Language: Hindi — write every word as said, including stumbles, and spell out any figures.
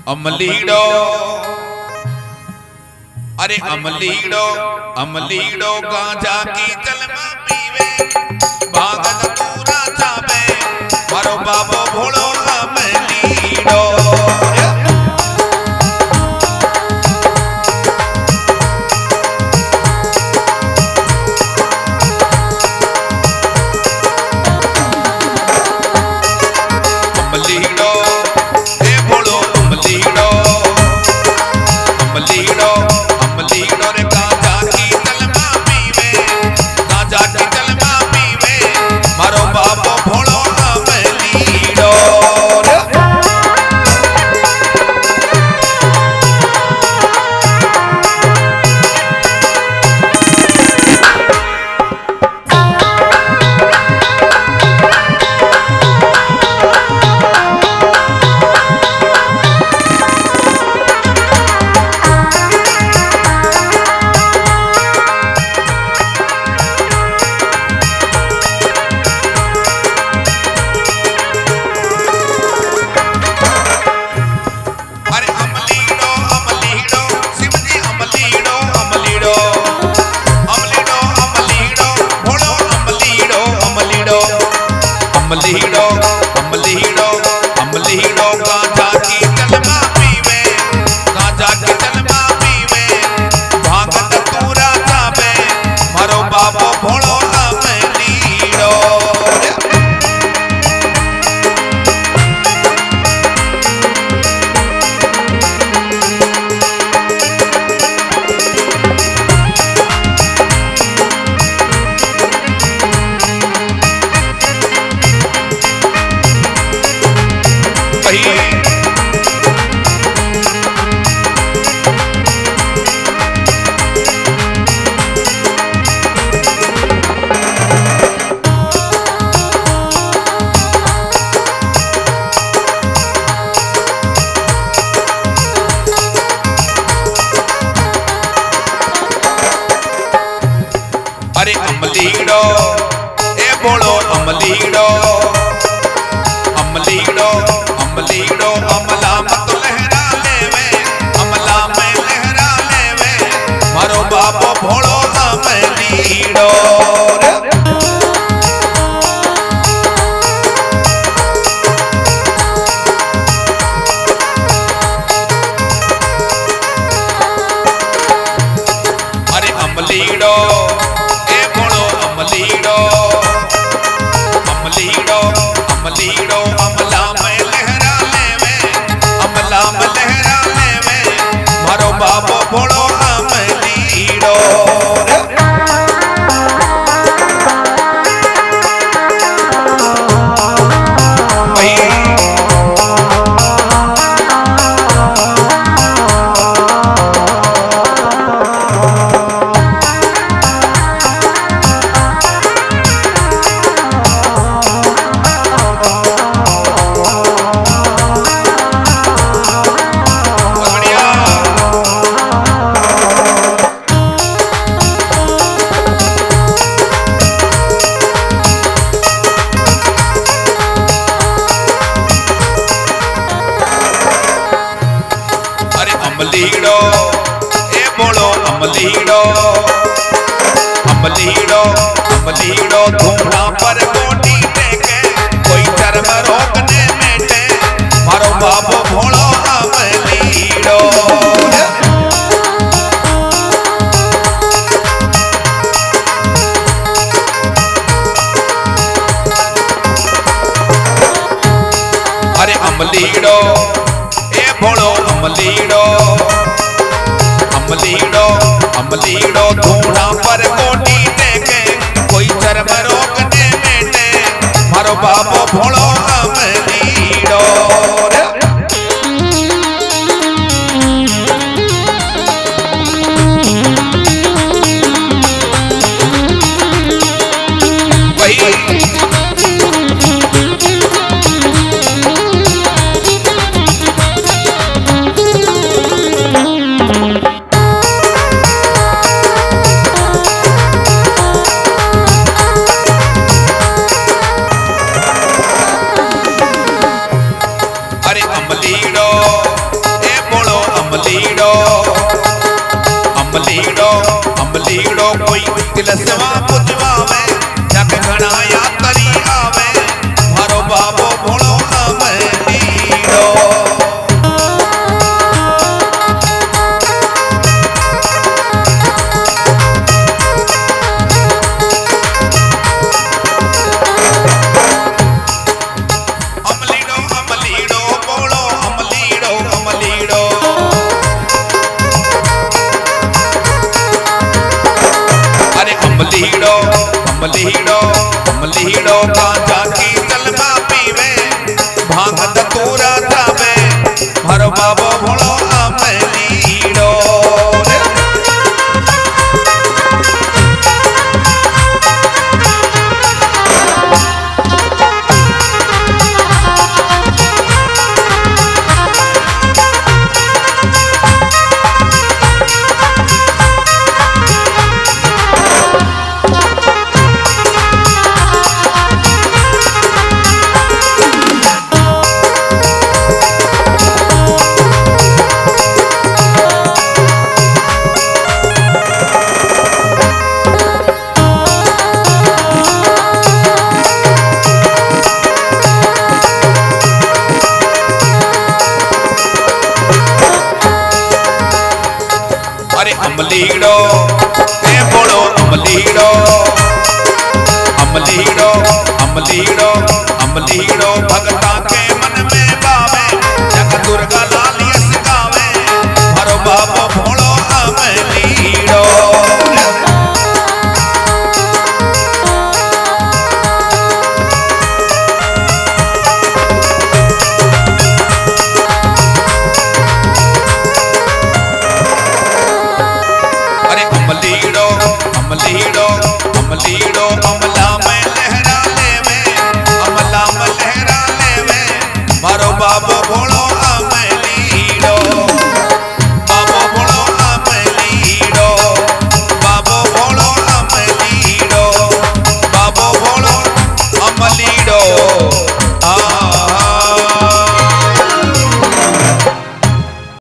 अमलीड़ो अरे अमलीड़ो अमलीड़ो गांजा की जलमा पीवे भागत पूरा जावे मारो बाबो भोलो अमलीड़ो अमलीड़ो अमलीड़ो अमलीड़ो गांजा की जलमा पीवे गांजा की जलमा पीवे भागत पूरा जावे मारो बाबो भोलो अमलीड़ो अरे अमलीड़ो ए बोलो अमलीड़ो अमलीड़ो अमलीड़ो अमला मत लहरा लेवे अमला में लहरा लेवे मारो बाबो भोलो अमलीड़ो अरे अमलीड़ो अमलीड़ो अमलीड़ो अमलीड़ो अमला में लहरा लेवे अमला में लहरा लेवे मारो बाबो भोलो अमलीड़ो अमलीड़ो ए बोलो अमलीड़ो अमलीड़ो अमलीड़ो धूमड़ा पर गोटी टेके कोई चरम रोकने मेटे मारो बाबो भोलो अमलीड़ो अरे अमलीड़ो ए बोलो अमलीड़ो अमलीड़ो अमलीड़ो धूमड़ा पर गोटी टेके कोई चरम रोकने मेटे मारो बाबो भोलो अमलीड़ो अमलीड़ो कोई तिलस्मा पुजवावे जग घणाया तरी आवे मारो बाबो भोलो अमलीड़ो अमलीड़ो अमलीड़ो अमलीड़ो गांजा